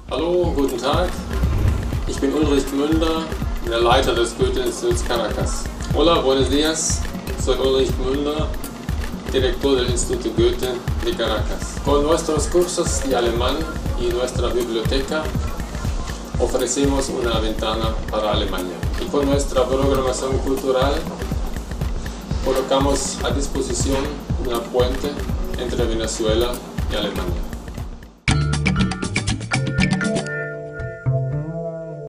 Hallo, guten Tag. Ich bin Ulrich Gmünder, der Leiter des Goethe-Instituts Caracas. Hola, buenos días. Soy Ulrich Gmünder, director del Instituto Goethe de Caracas. Con nuestros cursos de alemán y nuestra biblioteca ofrecemos una ventana para Alemania. Y con nuestra programación cultural colocamos a disposición una puente entre Venezuela y Alemania.